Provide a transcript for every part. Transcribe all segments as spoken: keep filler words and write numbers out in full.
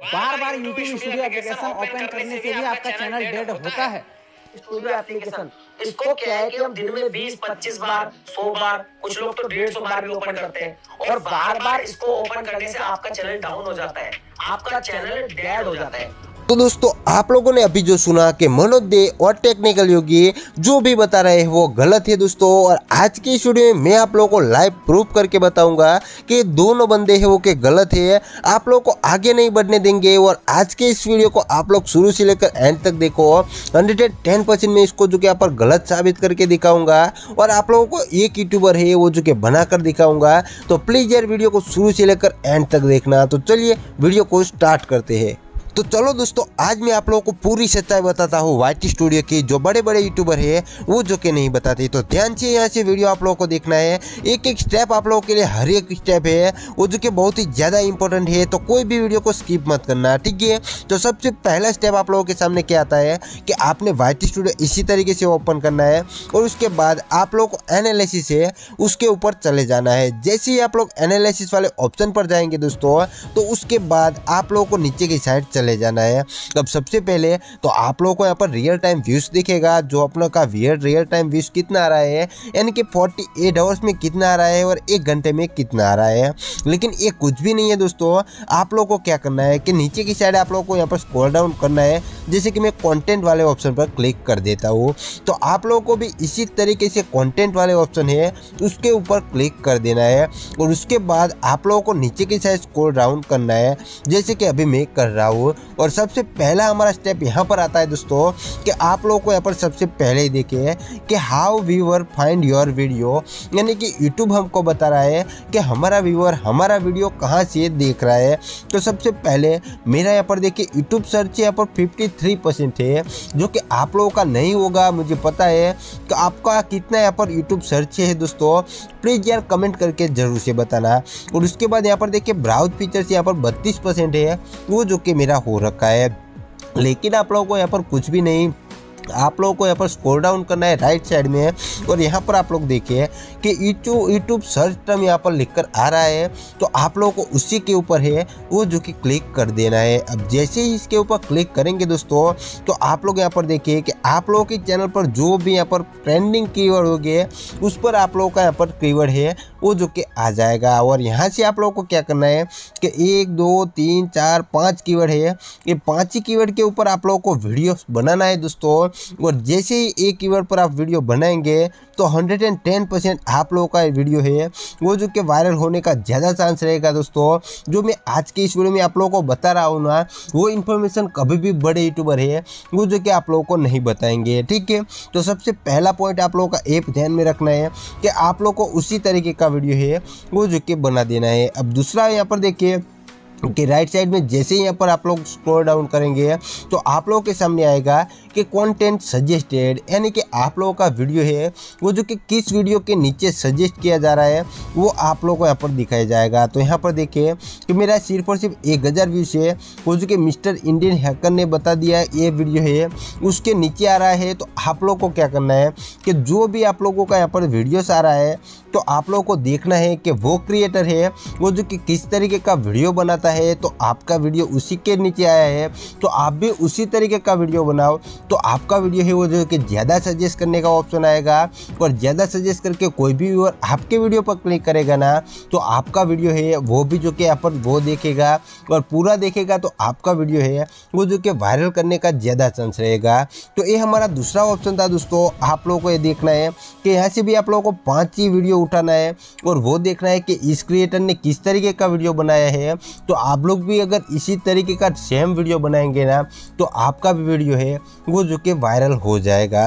बार बार YouTube studio application open करने से भी आपका चैनल डेड होता है। स्टूडियो एप्लीकेशन इसको क्या है कि हम दिन में बीस पच्चीस बार सौ बार, कुछ लोग तो डेढ़ सौ बार भी ओपन करते हैं और बार बार इसको ओपन करने से आपका चैनल डाउन हो जाता है, आपका चैनल डेड हो जाता है। तो दोस्तों आप लोगों ने अभी जो सुना कि मनोज दे और टेक्निकल योगी जो भी बता रहे हैं वो गलत है दोस्तों। और आज की इस वीडियो में मैं आप लोगों को लाइव प्रूफ करके बताऊंगा कि दोनों बंदे हैं वो के गलत है, आप लोगों को आगे नहीं बढ़ने देंगे। और आज के इस वीडियो को आप लोग शुरू से लेकर एंड तक देखो, हंड्रेड टेन परसेंट में इसको जो कि यहाँ पर गलत साबित करके दिखाऊंगा और आप लोगों को एक यूट्यूबर है वो जो कि बनाकर दिखाऊंगा। तो प्लीज यार वीडियो को शुरू से लेकर एंड तक देखना। तो चलिए वीडियो को स्टार्ट करते हैं। तो चलो दोस्तों आज मैं आप लोगों को पूरी सच्चाई बताता हूँ वाईटी स्टूडियो की, जो बड़े बड़े यूट्यूबर है वो जो कि नहीं बताते। तो ध्यान से यहाँ से वीडियो आप लोगों को देखना है, एक एक स्टेप आप लोगों के लिए हर एक स्टेप है वो जो कि बहुत ही ज़्यादा इंपॉर्टेंट है। तो कोई भी वीडियो को स्किप मत करना, ठीक है। तो सबसे पहला स्टेप आप लोगों के सामने क्या आता है कि आपने वाईटी स्टूडियो इसी तरीके से ओपन करना है और उसके बाद आप लोगों को एनालिसिस है उसके ऊपर चले जाना है। जैसे ही आप लोग एनालिसिस वाले ऑप्शन पर जाएंगे दोस्तों, तो उसके बाद आप लोगों को नीचे की साइड ले जाना है। अब सबसे पहले तो आप लोगों को यहाँ पर रियल टाइम व्यूज दिखेगा, जो अपनों का रियल टाइम व्यूज कितना आ रहा है, यानी कि अड़तालीस आवर्स में कितना आ रहा है और एक घंटे में कितना आ रहा है। लेकिन ये कुछ भी नहीं है दोस्तों, आप लोगों को क्या करना है कि नीचे की साइड आप लोगों को यहाँ पर स्क्रॉल डाउन करना है। जैसे कि मैं कंटेंट वाले ऑप्शन पर क्लिक कर देता हूँ, तो आप लोगों को भी इसी तरीके से कंटेंट वाले ऑप्शन है उसके ऊपर क्लिक कर देना है और उसके बाद आप लोगों को नीचे की साइड स्क्रॉल डाउन करना है, जैसे कि अभी मैं कर रहा हूँ। और सबसे पहला हमारा स्टेप यहाँ पर आता है दोस्तों कि आप लोगों को यहाँ पर सबसे पहले ही देखिए कि how viewer find your video, यानी कि यूट्यूब हमको बता रहा है कि हमारा व्यूअर हमारा वीडियो कहाँ से देख रहा है। तो सबसे पहले मेरा यहाँ पर देखिए यूट्यूब सर्च यहाँ पर तिरेपन परसेंट है, जो कि आप लोगों का नहीं होगा मुझे पता है। तो आपका कितना यहाँ पर यूट्यूब सर्च है दोस्तों, प्लीज़ यार कमेंट करके जरूर से बताना। और उसके बाद यहाँ पर देखिए ब्राउज फीचर्स यहाँ पर बत्तीस परसेंट है, वो जो कि मेरा हो रखा है। लेकिन आप लोगों को यहाँ पर कुछ भी नहीं, आप लोगों को यहाँ पर स्क्रॉल डाउन करना है राइट साइड में और यहाँ पर आप लोग देखिए कि यूट्यूब यूट्यूब सर्च टर्म यहाँ पर लिखकर आ रहा है। तो आप लोगों को उसी के ऊपर है वो जो कि क्लिक कर देना है। अब जैसे ही इसके ऊपर क्लिक करेंगे दोस्तों, तो आप लोग यहाँ पर देखिए कि आप लोगों के चैनल पर जो भी यहाँ पर ट्रेंडिंग कीवर्ड हो गए उस पर आप लोगों का यहाँ पर कीवर्ड है वो जो कि आ जाएगा। और यहाँ से आप लोगों को क्या करना है कि एक दो तीन चार पाँच कीवर्ड है, ये पाँच ही कीवर्ड के ऊपर आप लोगों को वीडियो बनाना है दोस्तों। और जैसे ही एक कीवर्ड पर आप वीडियो बनाएंगे तो हंड्रेड टेन परसेंट आप लोगों का वीडियो है वो जो कि वायरल होने का ज़्यादा चांस रहेगा दोस्तों। जो मैं आज के इस वीडियो में आप लोगों को बता रहा हूँ ना, वो इन्फॉर्मेशन कभी भी बड़े यूट्यूबर है वो जो कि आप लोगों को नहीं बताएंगे, ठीक है। तो सबसे पहला पॉइंट आप लोगों का एक ध्यान में रखना है कि आप लोग को उसी तरीके का वीडियो है वो जो कि बना देना है। अब दूसरा यहाँ पर देखिए कि राइट साइड में जैसे ही यहाँ पर आप लोग स्क्रॉल डाउन करेंगे तो आप लोगों के सामने आएगा कि कंटेंट सजेस्टेड, यानी कि आप लोगों का वीडियो है वो जो कि किस वीडियो के नीचे सजेस्ट किया जा रहा है वो आप लोगों को यहाँ पर दिखाया जाएगा। तो यहाँ पर देखिए कि मेरा सिर्फ और सिर्फ एक हज़ार व्यूज है वो जो कि मिस्टर इंडियन हैकर ने बता दिया है ये वीडियो है उसके नीचे आ रहा है। तो आप लोगों को क्या करना है कि जो भी आप लोगों का यहाँ पर वीडियोस आ रहा है तो आप लोगों को देखना है कि वो क्रिएटर है वो जो कि किस तरीके का वीडियो बनाता है। तो आपका वीडियो उसी के नीचे आया है तो आप भी उसी तरीके का वीडियो बनाओ, तो आपका वीडियो है वो जो कि ज़्यादा सजेस्ट करने का ऑप्शन आएगा। और ज़्यादा सजेस्ट करके कोई भी व्यूअर आपके वीडियो पर क्लिक करेगा ना, तो आपका वीडियो है वो भी जो कि यहाँ पर वो देखेगा और पूरा देखेगा, तो आपका वीडियो है वो जो कि वायरल करने का ज़्यादा चांस रहेगा। तो ये हमारा दूसरा ऑप्शन था दोस्तों। आप लोगों को ये देखना है कि यहाँ से भी आप लोगों को पाँच ही वीडियो उठाना है और वो देखना है कि इस क्रिएटर ने किस तरीके का वीडियो बनाया है। तो आप लोग भी अगर इसी तरीके का सेम वीडियो बनाएंगे ना, तो आपका भी वीडियो है वो जो कि वायरल हो जाएगा।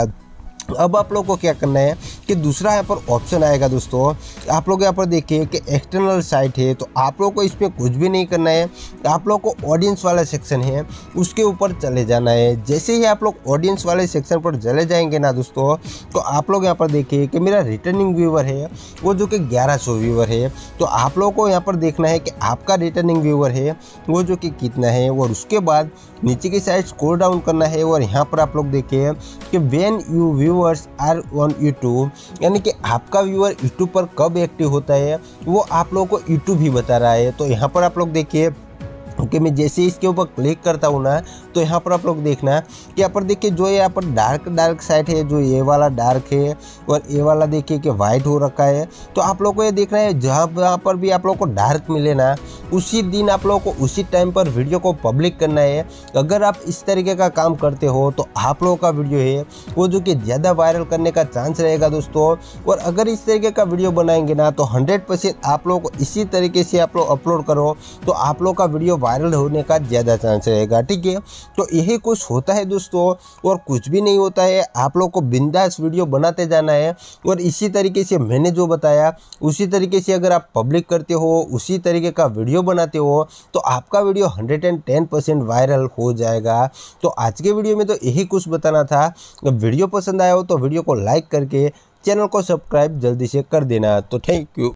अब आप लोग को क्या करना है कि दूसरा यहाँ पर ऑप्शन आएगा दोस्तों। आप लोग यहाँ पर देखिए कि एक्सटर्नल साइट है, तो आप लोग को इसमें कुछ भी नहीं करना है। आप लोग को ऑडियंस वाला सेक्शन है उसके ऊपर चले जाना है। जैसे ही आप लोग ऑडियंस वाले सेक्शन पर चले जाएंगे ना दोस्तों, तो आप लोग यहाँ पर देखिए कि मेरा रिटर्निंग व्यूअर है वो जो कि ग्यारह सौ व्यूअर है। तो आप लोग को यहाँ पर देखना है कि आपका रिटर्निंग व्यूअर है वो जो कि कितना है। और उसके बाद नीचे की साइड स्क्रॉल डाउन करना है और यहाँ पर आप लोग देखिए कि when you viewers are on YouTube, यानी कि आपका व्यूअर यूट्यूब पर कब एक्टिव होता है वो आप लोगों को यूट्यूब ही बता रहा है। तो यहाँ पर आप लोग देखिए ओके मैं जैसे ही इसके ऊपर क्लिक करता हूँ ना तो यहाँ पर आप लोग देखना कि यहाँ पर देखिए जो यहाँ पर डार्क डार्क साइड है, जो ये वाला डार्क है और ये वाला देखिए कि वाइट हो रखा है। तो आप लोग को ये देखना है जहाँ जहाँ पर भी आप लोग को डार्क मिले ना उसी दिन आप लोगों को उसी टाइम पर वीडियो को पब्लिक करना है। अगर आप इस तरीके का काम करते हो तो आप लोगों का वीडियो है वो जो कि ज़्यादा वायरल करने का चांस रहेगा दोस्तों। और अगर इस तरीके का वीडियो बनाएंगे ना तो हंड्रेड परसेंट आप लोग को इसी तरीके से आप लोग अपलोड करो तो आप लोग का वीडियो वायरल होने का ज़्यादा चांस रहेगा। ठीक है, तो यही कुछ होता है दोस्तों और कुछ भी नहीं होता है। आप लोग को बिंदास वीडियो बनाते जाना है और इसी तरीके से मैंने जो बताया उसी तरीके से अगर आप पब्लिक करते हो, उसी तरीके का वीडियो बनाते हो तो आपका video hundred and ten percent viral हो जाएगा। तो आज के वीडियो में तो यही कुछ बताना था। अगर वीडियो पसंद आया हो तो वीडियो को लाइक करके चैनल को सब्सक्राइब जल्दी से कर देना। तो थैंक यू।